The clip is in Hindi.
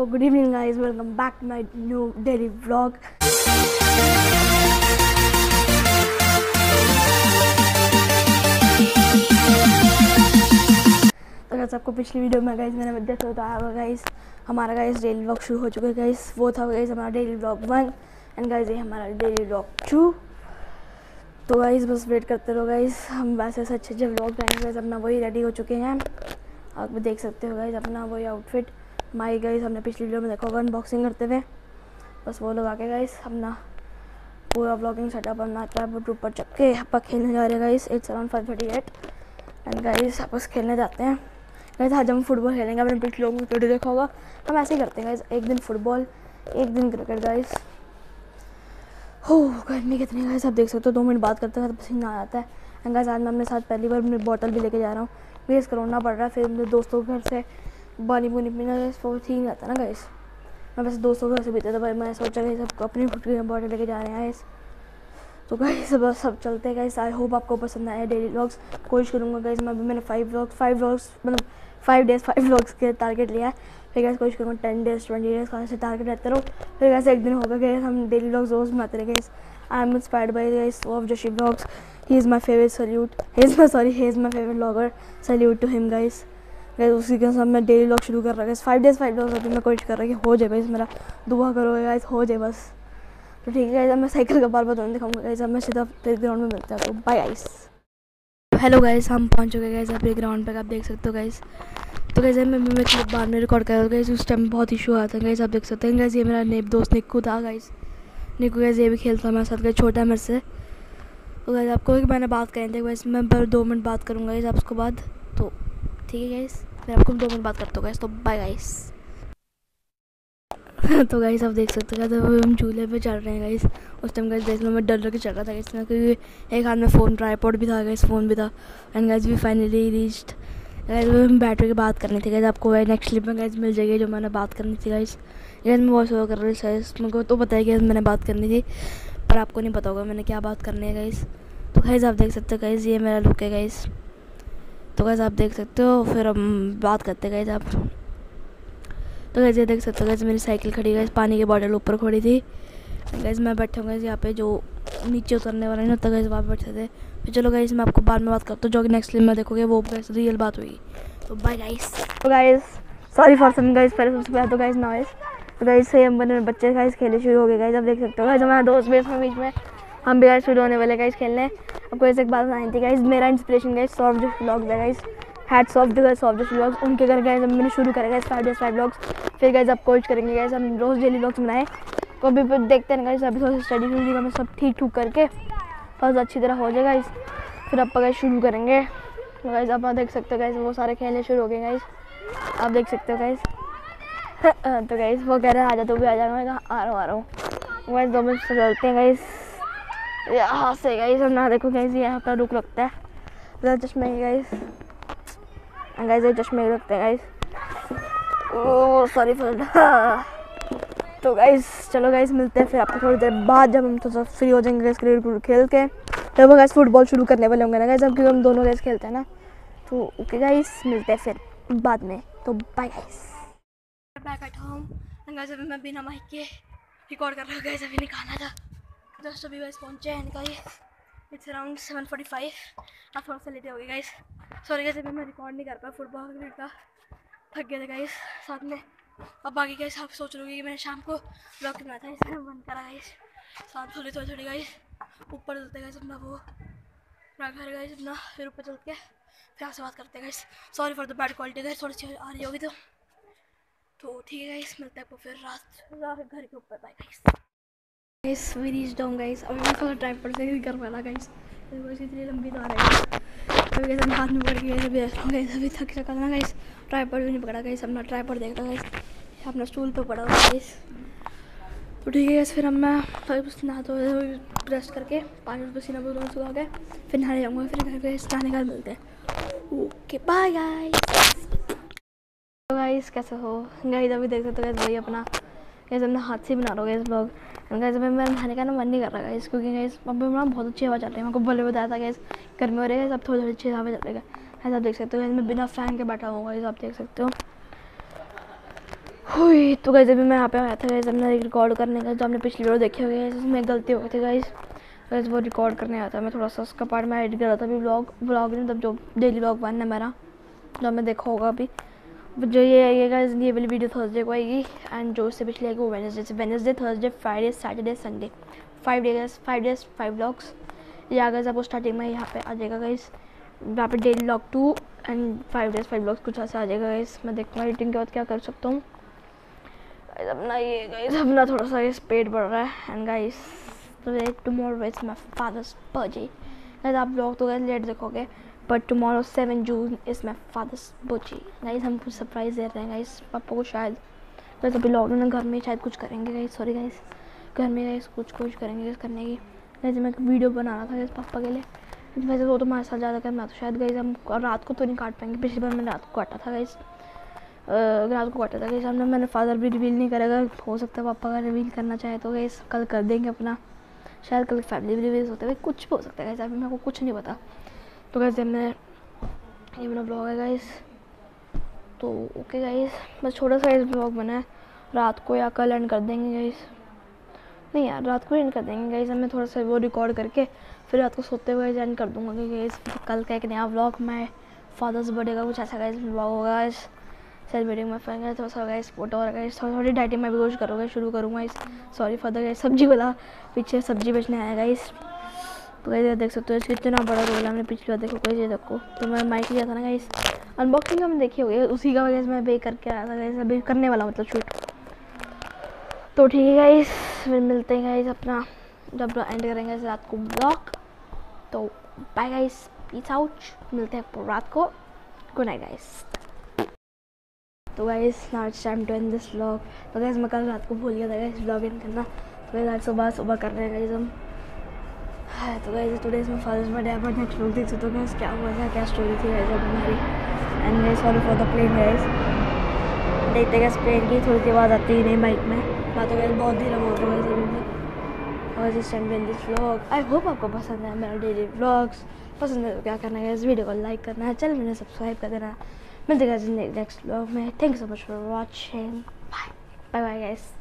So good evening guys, welcome back to my new daily vlog. तो गाइस आपको पिछली वीडियो में गाइस मैंने देखा बताया होगा गाइस हमारा गाइस डेली व्लॉग शुरू हो चुका है गाइस। वो था गाइस हमारा डेली व्लॉग 1 एंड गाइस ये हमारा डेली व्लॉग 2। तो गाइस बस वेट करते रहो गाइस, हम वैसे अच्छे व्लॉग बनाएंगे गाइस। अपना वही रेडी हो चुके हैं, आप भी देख सकते हो गाइस अपना वही आउटफिट। माई गाइस हमने पिछली वीडियो में देखा होगा अनबॉक्सिंग करते हुए, बस वो लोग आके गाइस अपना पूरा व्लॉगिंग सेटअप अपना ट्राइपॉड ऊपर चक के आप खेलने जा रहे हैं guys. It's around 5:38 and guys आपस खेलने जाते हैं गाइस। आज हम फुटबॉल खेलेंगे, आपने पिछले लोगों को देखा होगा हम ऐसे ही करते हैं गाइस, एक दिन फुटबॉल एक दिन क्रिकेट गाइस। हो गर्मी कितनी गाइस आप देख सकते हो, 2 मिनट बात करते हैं पसीना आ जाता है। एंड गाइस आज मैं अपने साथ पहली बार अपनी बॉटल भी लेके जा रहा हूँ, प्लीज़ कोरोना पड़ रहा है, फिर मेरे दोस्तों के घर से पानी पुनी पीना वो ठीक नहीं रहता ना गाइस। मैं बस दोस्तों के घर से पीता था भाई, मैं सोचा कि सबको अपनी खुद की बॉटल लेके जा रहे हैं गाइस। तो गाइस बस सब चलते हैं गाइस। आई होप आपको पसंद आया डेली व्लॉग्स। कोशिश करूँगा गाइस, मैं अभी मैंने 5 व्लॉग्स मतलब 5 डेज़ 5 व्लॉग्स के टारगेट लिया है। फिर गाइस कोशिश करूँगा 10 डेज़ 20 डेज़ का ऐसे टारगेट रहते रहो। फिर गाइस एक दिन होगा गाइस हम डेली व्लॉग्स रोज़ बनाते रहे guys. I am inspired by guys of Joshi vlogs, he is my favourite salute, he is my favourite vlogger, salute to him guys. Guys उसी के साथ मैं डेली व्लॉग शुरू कर रहा है 5 डेज़ 5 व्लॉग्स होती मैं कोशिश कर रहा कि हो जाए गाइस, मेरा दुआ करो गाइस हो जाए बस। तो ठीक है गाइस, मैं साइकिल का बार बताऊँ दिखाऊंगा गाइस। अब मैं सीधा प्ले ग्राउंड में मिलता हूँ, तो बाय गाइस। हेलो गाइस, हम पहुंच चुके गाइस प्ले ग्राउंड पे, आप देख सकते हो गाइस। तो गाइस मैं क्लिप बाद में रिकॉर्ड कर रहा हूँ गाइस, उस टाइम बहुत इशू आता है गाइस, आप देख सकते हैं गाइस। ये मेरा दोस्त निक्कू था गाइस, निक्कू गाइस ये भी खेलता है मेरे साथ गाइस, छोटा है मेरे से। तो गाइस आपको मैंने बात करें थे गाइस, मैं पर 2 मिनट बात करूँगा गाइस आपको बाद, तो ठीक है गाइस मैं आपको 2 मिनट बात करता हूँ गाइस, तो बाय गाइस। तो गाइस आप देख सकते हो गाइस हम झूले पे चल रहे हैं गाइस। उस टाइम गाइस देख लो मैं डर डर के चल रहा था गाइस, क्योंकि एक हाथ में फ़ोन ट्राइपॉड भी था गाइस, फ़ोन भी था। And guys we finally reached guys, हम बैठ के बात करनी थी गाइस। आपको नेक्स्ट क्लिप में गाइस मिल जाएगी जो मैंने बात करनी थी गाइस। गाइस मैं वॉइस ओवर कर रही थी गाइस, मेरे को तो पता है कि मैंने बात करनी थी, पर आपको नहीं पता होगा मैंने क्या बात करनी है गाइस। तो गाइस आप देख सकते हो गाइस ये मेरा लुक है गाइस। तो गाइस आप देख सकते हो, फिर हम बात करते हैं गाइस आप। तो गाइस ये देख सकते हो गाइस मेरी साइकिल खड़ी गाइस, पानी की बॉटल ऊपर खड़ी थी गाइस। मैं बैठा हूँ गाइस यहाँ पे, जो नीचे उतरने वाला नहीं होता गाइस वहाँ पे बैठे थे। फिर चलो गाइस मैं आपको बाद में बात करता हूँ, जो कि नेक्स्ट क्लिप में देखोगे वो गाइस रियल बात हुई। तो बाय गाइस। तो guys sorry for some guys, पहले सबसे पहले तो गाइस नॉइस। तो गाइस से हम बच्चे गाइस खेलने शुरू हो गए गाइस, आप देख सकते हो गाइस हमारा दोस्त भी इसमें बीच में, हम भी गाइस शुरू होने वाले गाइस खेलने। आपको ऐसे एक बात बतानी थी गाइस, मेरा inspiration guys Saurabh Joshi vlogs है guys, hats off to guys Saurabh Joshi vlogs. उनके घर गाइस मैंने शुरू करेगा गाइस 5 डेज़ 5 व्लॉग्स। फिर गाइस आप कोशिश करेंगे गाइस हम रोज़ डेली व्लॉग्स बनाएं। तो अभी पर देखते हैं गाइस, अभी थोड़ा स्टडी का मैं सब ठीक ठूक करके थोड़ा अच्छी तरह हो जाए गाइस, फिर आप गाइस शुरू करेंगे। तो गाइस आप देख सकते हो गाइस वो सारे खेलने शुरू हो गए गाइस, आप देख सकते हो गाइस। तो गाइस वो कह रहे हैं आ जा, तो भी आ जाएगा, मैं कहा आ रहा हूँ गाइस। 2 मिनट से चलते हैं गाइस यहाँ से गाइस, हम ना देखो गाइस यहाँ पर रुक लगता है चश्मे गाइस, गाइस ये चश्मे रखते हैं गाइस। ओह सॉरी फॉर तो गाइस चलो गाइस मिलते हैं फिर आपको थोड़ी देर बाद, जब हम थोड़ा फ्री हो जाएंगे गाइस क्रिकेट खेल के। तब वो गाइस फुटबॉल शुरू करने वाले होंगे ना गाइस, अब क्योंकि हम दोनों गाइस खेलते हैं ना। तो ओके गाइस मिलते हैं फिर बाद में, तो bye guys. Back at home guys, अभी मैं बिना माइक के रिकॉर्ड कर रहा हूँ गाइस, अभी निकाला था जस्ट अभी गाइस पहुँचे हैं गाइस। इट्स अराउंड 7:45, आप थोड़ा सा लेटे हो गए गाइस, सॉरी गाइस अभी मैं रिकॉर्ड नहीं कर पाया फुटबॉल क्रिकेट का, थक गए थे गाइस साथ में। अब बाकी गाइस आप सोच रहे हो कि मैंने शाम को ब्लॉग बनाया था, इसलिए बंद करा गाइस। साथ थोड़ी गाइस ऊपर चलते गाइस अपना वो घर गाइस अपना, फिर ऊपर चल के फिर आपसे बात करते हैं guys. Sorry for the bad quality guys, थोड़ी सी आ रही होगी तो ठीक है गाइस, मिलते हैं आपको फिर रात घर के ऊपर, bye guys. We reached home guys, अभी मैं थोड़ा ट्राइपॉड से ही कर पाया गाइस, इतनी लंबी तार है अभी गाइस हम हाथ में पड़ गए, अभी देख लो गाइस, अभी थक चुका ना गाइस, ट्राइपॉड भी नहीं पकड़ा गाइस, अपना ट्राइपॉड देख रहा गाइस, अपना स्टूल पे पड़ा हुआ गाइस। तो ठीक है गाइस, फिर हम मैं नहा धो रेस्ट करके 5 पसीना बोलूँ सुबह के, फिर नहाने जाऊँगा, फिर घर पे नहाने का मिलते हैं। Okay bye guys. तो गाइस कैसे हो गाइस, अभी देख सकते हो गाइस वही अपना गाइस अपना हाथ से बना रहा हूँ गाइस ब्लॉग। गाइस अभी मेरा नहाने का ना मन नहीं कर रहा गाइस, क्योंकि गाइस अभी ना बहुत अच्छी हवा चल रही है, मेरे को बोले बताया था गाइस गर्मी हो रही है, सब थोड़ी अच्छी हवा चल रही है। आप देख सकते हो मैं बिना फैन के बैठा हूँ गाइस, आप देख सकते हो। हुई तो गाइस अभी मैं यहाँ पे आया था गाइस अपना रिकॉर्ड करने का, जो आपने पिछली वीडियो देखी होगी इसमें गलती हो गई थी गाइस वो रिकॉर्ड करने आया था मैं, थोड़ा सा उसका पार्ट मैं एडिट कर रहा था अभी, व्लॉग मतलब जो डेली व्लॉग बनना है मेरा, जो मैं देखा होगा अभी, जो ये आएगा ये वाली वीडियो थर्सडे को आएगी, एंड जो उससे पिछले आएगी वो Wednesday Thursday Friday Saturday Sunday 5 days 5 vlogs. ये आ गया आपको स्टार्टिंग में यहाँ पे आ जाएगा गाइस, यहाँ पे daily vlog 2 and 5 days 5 vlogs कुछ ऐसा आ जाएगा गाइस। मैं देखूँगा एडिटिंग के बाद क्या कर सकता हूँ अपना, ये गाइस अपना थोड़ा सा ये पेट बढ़ रहा है। And guys tomorrow is my father's birthday guys, आप लोग तो गाइस लेट देखोगे but tomorrow 7 June is my father's birthday guys. हम कुछ सरप्राइज़ दे रहे हैं गाइस पापा को शायद, गाइस अभी लॉकडाउन घर में शायद कुछ करेंगे गाइस, सॉरी गाइस घर में गाइस कुछ करेंगे गाइस करने की। गाइस मैं एक वीडियो बना रहा था गाइस पापा के लिए, वैसे वो तो हमारे साथ ज़्यादा करना तो शायद गाइस हम रात को तो नहीं काट पाएंगे, पिछली बार मैंने रात को काटा था गाइस, रात को काटा था गाइस हमने, मैंने फादर भी रिवील नहीं करेगा, हो सकता है पापा का रिवील करना चाहे तो गाइस कल कर देंगे अपना, शायद कल फैमिली भी रिवील होता है, कुछ भी हो सकता है गाइस, अभी मेरे को कुछ नहीं पता। तो गाइस हमने ये मेरा ब्लॉग है गाइस, तो ओके गाइस बस छोटा सा इस ब्लॉग बना है, रात को या कल एंड कर देंगे गाइस, नहीं यार रात को एंड कर देंगे गाइस, मैं थोड़ा सा वो रिकॉर्ड करके फिर रात को सोते हुए एंड कर दूँगा क्योंकि गाइस कल का एक नया ब्लॉग मैं फादर्स बर्थडे का कुछ ऐसा गाइस ब्लॉग होगा गाइस, सेलिब्रेटिंग माई फ्रेंड थोड़ा सा गाइस फोटो और गाइस थोड़ी डाइटिंग मैं भी कोशिश करूँगा शुरू करूँगा guys, sorry for the guys सब्जी वाला पीछे सब्जी बेचने आया गाइस। तो गाइस देख सकते हो कितना बड़ा रोल है, हमने पिछली बार देखो गाइस ये देखो, तो मैं माइक लिया था ना गाइस अनबॉक्सिंग का, मैं देखी होगी उसी का गाइस मैं बे करके आया था गाइस, अभी करने वाला मतलब शूट। तो ठीक है गाइस फिर मिलते हैं गाइस अपना जब एंड करेंगे रात को ब्लॉग, तो बाय गाइस पीस आउट, मिलते हैं रात को, गुड नाइट गाइस। तो guys now it's time to end this vlog. तो गाइस मैं कल रात को भूल गया था गाइस व्लॉग एंड करना, तो गाइस आज सुबह कर रहे हैं गाइस हम। तो guys today is my father's birthday, but next vlog देख सकते हो गाइस क्या हुआ था, क्या स्टोरी थी गाइस हमारी। And guys sorry for the plane guys, देखते गाइस प्लेन की थोड़ी सी आवाज़ आती ही नहीं माइक में, बात हो गाइस बहुत धीरे बोल रहा हूँ गाइस अभी। और इस time to end this vlog, I hope आपको पसंद है मेरा डेली व्लॉग्स, पसंद है तो क्या करना है इस वीडियो को लाइक करना है, चैनल में सब्सक्राइब कर देना। मिलते हैं नेक्स्ट व्लॉग में, thank you so much for watching, bye bye guys.